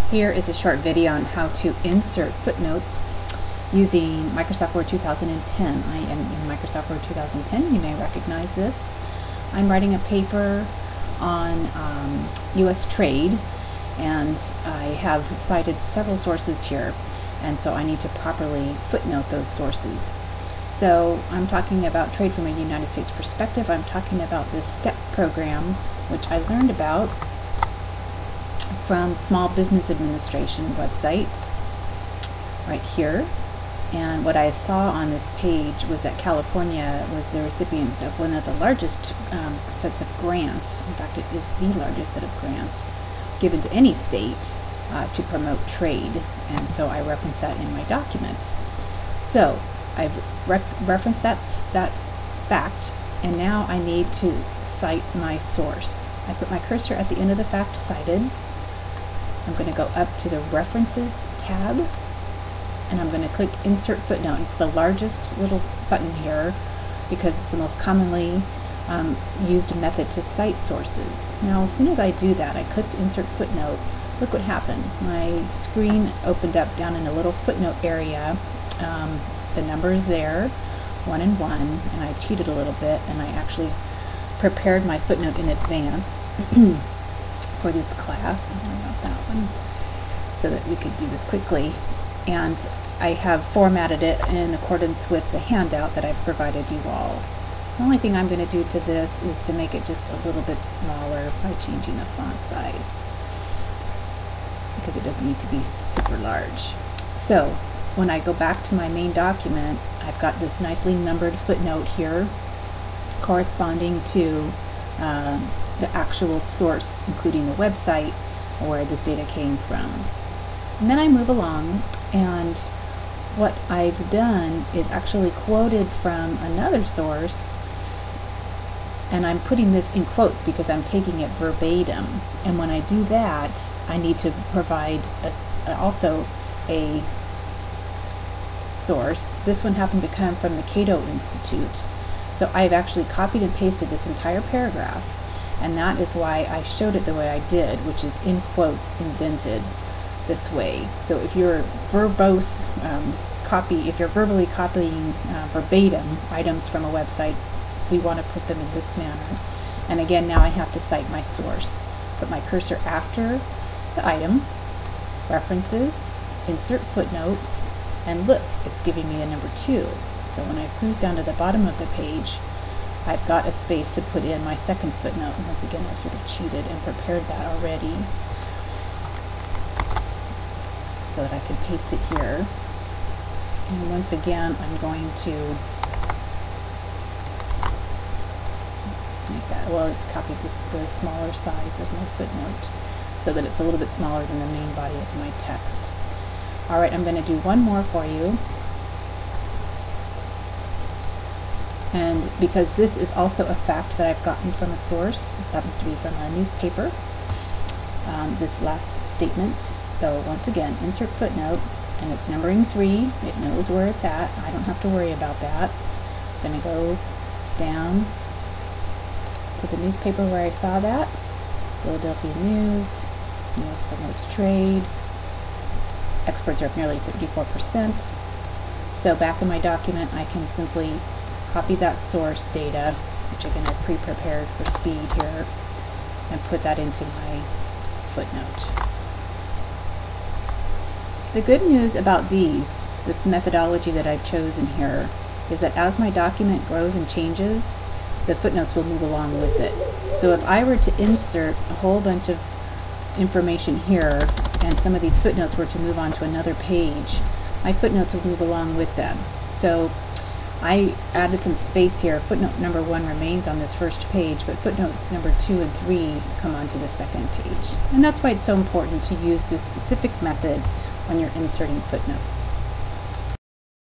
Here is a short video on how to insert footnotes using Microsoft Word 2010. I am in Microsoft Word 2010. You may recognize this. I'm writing a paper on U.S. trade, and I have cited several sources here, and so I need to properly footnote those sources. So I'm talking about trade from a United States perspective. I'm talking about this STEP program, which I learned about from Small Business Administration website right here. And what I saw on this page was that California was the recipient of one of the largest sets of grants. In fact, it is the largest set of grants given to any state to promote trade. And so I referenced that in my document. So I've referenced that fact, and now I need to cite my source. I put my cursor at the end of the fact cited. I'm going to go up to the References tab, and I'm going to click Insert Footnote. It's the largest little button here because it's the most commonly used method to cite sources. Now, as soon as I do that, I clicked Insert Footnote. Look what happened. My screen opened up down in a little footnote area. The number is there, 1 and 1, and I cheated a little bit, and I actually prepared my footnote in advance for this class. Don't worry about that one, so that we could do this quickly. And I have formatted it in accordance with the handout that I've provided you all. The only thing I'm going to do to this is to make it just a little bit smaller by changing the font size, because it doesn't need to be super large. So when I go back to my main document, I've got this nicely numbered footnote here corresponding to the actual source, including the website where this data came from. And then I move along, and what I've done is actually quoted from another source, and I'm putting this in quotes because I'm taking it verbatim. And when I do that, I need to provide also a source. This one happened to come from the Cato Institute. So I've actually copied and pasted this entire paragraph, and that is why I showed it the way I did, which is in quotes indented this way. So if you're verbose if you're verbally copying verbatim items from a website, we want to put them in this manner. And again, now I have to cite my source. Put my cursor after the item, references, insert footnote, and look, it's giving me a number 2. So when I cruise down to the bottom of the page, I've got a space to put in my second footnote. And once again, I've sort of cheated and prepared that already so that I can paste it here. And once again, I'm going to make that, well, it's copied the smaller size of my footnote so that it's a little bit smaller than the main body of my text. All right, I'm going to do one more for you. And because this is also a fact that I've gotten from a source, this happens to be from a newspaper, this last statement. So once again, insert footnote, and it's numbering 3. It knows where it's at. I don't have to worry about that. I'm going to go down to the newspaper where I saw that. Philadelphia News, U.S. promotes trade. Exports are up nearly 34%. So back in my document, I can simply copy that source data, which again I've pre-prepared for speed here, and put that into my footnote. The good news about this methodology that I've chosen here, is that as my document grows and changes, the footnotes will move along with it. So if I were to insert a whole bunch of information here, and some of these footnotes were to move on to another page, my footnotes will move along with them. So I added some space here. Footnote number 1 remains on this first page, but footnotes number 2 and 3 come onto the second page. And that's why it's so important to use this specific method when you're inserting footnotes.